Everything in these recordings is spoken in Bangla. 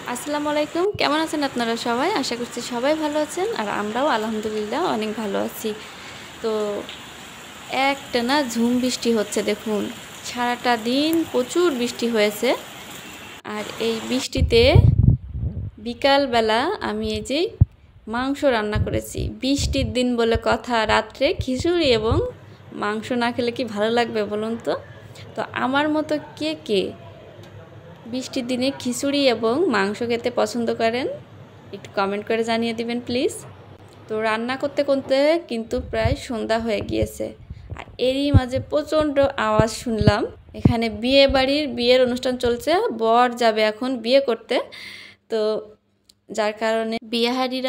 আসসালামু আলাইকুম। কেমন আছেন আপনারা সবাই? আশা করছি সবাই ভালো আছেন আর আমরাও আলহামদুলিল্লাহ অনেক ভালো আছি। তো একটানা ঝুম বৃষ্টি হচ্ছে দেখুন। সারাটা দিন প্রচুর বৃষ্টি হয়েছে। আর এই বৃষ্টিতে বিকালবেলা আমি এই যে মাংস রান্না করেছি। বৃষ্টির দিন বলে কথা, রাত্রে খিচুড়ি এবং মাংস না খেলে কি ভালো লাগবে বলুন তো? তো আমার মতো কে কে বৃষ্টির দিনে খিচুড়ি এবং মাংস খেতে পছন্দ করেন একটু কমেন্ট করে জানিয়ে দিবেন প্লিজ। তো রান্না করতে করতে কিন্তু প্রায় সন্ধ্যা হয়ে গিয়েছে আর এরই মাঝে প্রচণ্ড আওয়াজ শুনলাম। এখানে বিয়ের অনুষ্ঠান চলছে, বর যাবে এখন বিয়ে করতে। তো যার কারণে বিয়েহারিরা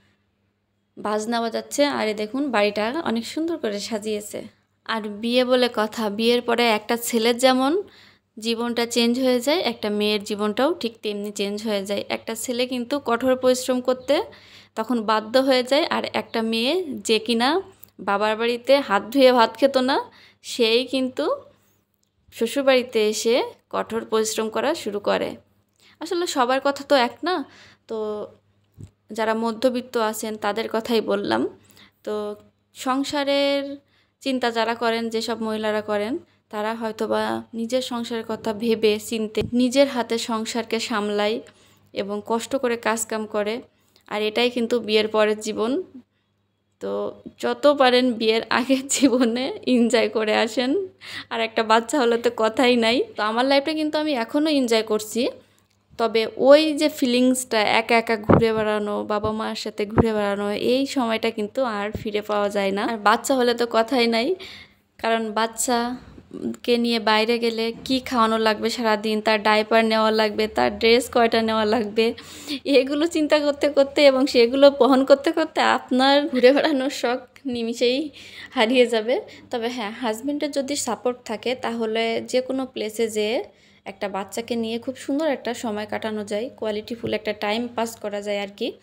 বাজনা বাজাচ্ছে আর দেখুন বাড়িটা অনেক সুন্দর করে সাজিয়েছে। আর বিয়ে বলে কথা, বিয়ের পরে একটা ছেলের যেমন জীবনটা চেঞ্জ হয়ে যায়, একটা মেয়ের জীবনটাও ঠিক তেমনি চেঞ্জ হয়ে যায়। একটা ছেলে কিন্তু কঠোর পরিশ্রম করতে তখন বাধ্য হয়ে যায়, আর একটা মেয়ে যে কিনা বাবার বাড়িতে হাত ধুয়ে ভাত খেত না, সেই কিন্তু শ্বশুরবাড়িতে এসে কঠোর পরিশ্রম করা শুরু করে। আসলে সবার কথা তো এক না, তো যারা মধ্যবিত্ত আছেন তাদের কথাই বললাম। তো সংসারের চিন্তা যারা করেন, যেসব মহিলারা করেন, তারা হয়তোবা নিজের সংসারের কথা ভেবে চিনতে নিজের হাতে সংসারকে সামলায় এবং কষ্ট করে কাজকাম করে। আর এটাই কিন্তু বিয়ের পরের জীবন। তো যত পারেন বিয়ের আগের জীবনে এনজয় করে আসেন। আর একটা বাচ্চা হলে তো কথাই নাই। তো আমার লাইফটা কিন্তু আমি এখনও এনজয় করছি, তবে ওই যে ফিলিংসটা একা একা ঘুরে বেড়ানো, বাবা মার সাথে ঘুরে বেড়ানো, এই সময়টা কিন্তু আর ফিরে পাওয়া যায় না। আর বাচ্চা হলে তো কথাই নাই, কারণ বাচ্চাকে নিয়ে বাইরে গেলে কি খাওয়ানো লাগবে সারাদিন, তার ডাইপার নেওয়া লাগবে, তার ড্রেস কয়টা নেওয়া লাগবে, এগুলো চিন্তা করতে করতে এবং সেগুলো বহন করতে করতে আপনার ঘুরে বেড়ানোর শখ নিমিষেই হারিয়ে যাবে। তবে হ্যাঁ, হাজব্যান্ডের যদি সাপোর্ট থাকে তাহলে যে কোনো প্লেসে যেয়ে একটা বাচ্চাকে নিয়ে খুব সুন্দর একটা সময় কাটানো যায়, কোয়ালিটিফুল একটা টাইম পাস করা যায় আর কি।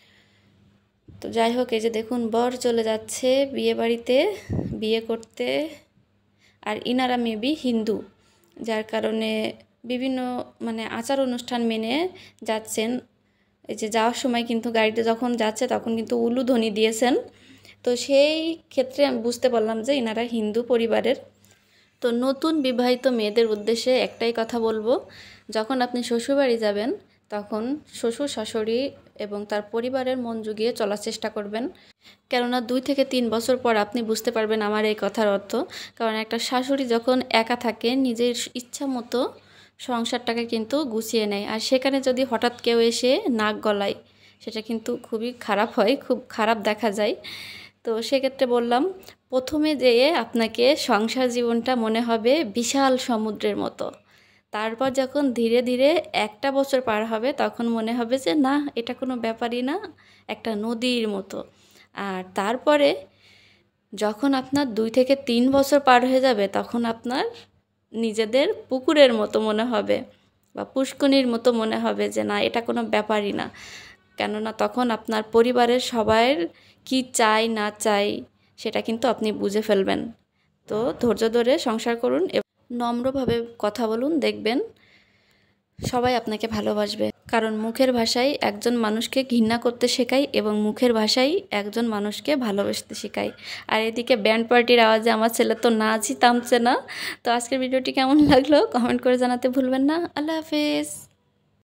তো যাই হোক, এই যে দেখুন বর চলে যাচ্ছে বিয়ে বাড়িতে বিয়ে করতে। আর ইনারা মেবি হিন্দু, যার কারণে বিভিন্ন আচার অনুষ্ঠান মেনে যাচ্ছেন। এই যে যাওয়ার সময় কিন্তু গাড়িতে যখন যাচ্ছে তখন কিন্তু উলুধ্বনি দিয়েছেন। তো সেই ক্ষেত্রে আমি বুঝতে পারলাম যে ইনারা হিন্দু পরিবারের। তো নতুন বিবাহিত মেয়েদের উদ্দেশ্যে একটাই কথা বলবো, যখন আপনি শ্বশুরবাড়ি যাবেন তখন শ্বশুর শাশুড়ি এবং তার পরিবারের মন জুগিয়ে চলার চেষ্টা করবেন। কেননা 2 থেকে 3 বছর পর আপনি বুঝতে পারবেন আমার এই কথার অর্থ। কারণ একটা শাশুড়ি যখন একা থাকে নিজের ইচ্ছা মতো সংসারটাকে কিন্তু গুছিয়ে নেয়, আর সেখানে যদি হঠাৎ কেউ এসে নাক গলায় সেটা কিন্তু খুবই খারাপ হয়, খুব খারাপ দেখা যায়। তো সেক্ষেত্রে বললাম, প্রথমে যেয়ে আপনাকে সংসার জীবনটা মনে হবে বিশাল সমুদ্রের মতো। তারপর যখন ধীরে ধীরে 1টা বছর পার হবে তখন মনে হবে যে না, এটা কোনো ব্যাপারই না, একটা নদীর মতো। আর তারপরে যখন আপনার 2 থেকে 3 বছর পার হয়ে যাবে তখন আপনার নিজেদের পুকুরের মতো মনে হবে বা পুষ্করিণীর মতো মনে হবে যে না, এটা কোনো ব্যাপারই না। কেননা তখন আপনার পরিবারের সবার কি চাই না চাই সেটা কিন্তু আপনি বুঝে ফেলবেন। তো ধৈর্য ধরে সংসার করুন এবং নম্রভাবে কথা বলুন, দেখবেন সবাই আপনাকে ভালোবাসবে। কারণ মুখের ভাষাই একজন মানুষকে ঘৃণা করতে শেখায় এবং মুখের ভাষাই একজন মানুষকে ভালোবাসতে শেখায়। আর এদিকে ব্যান্ড পার্টির আওয়াজে আমার ছেলে তো নাচই থামছে না। তো আজকের ভিডিওটি কেমন লাগলো কমেন্ট করে জানাতে ভুলবেন না। আল্লাহ হাফেজ।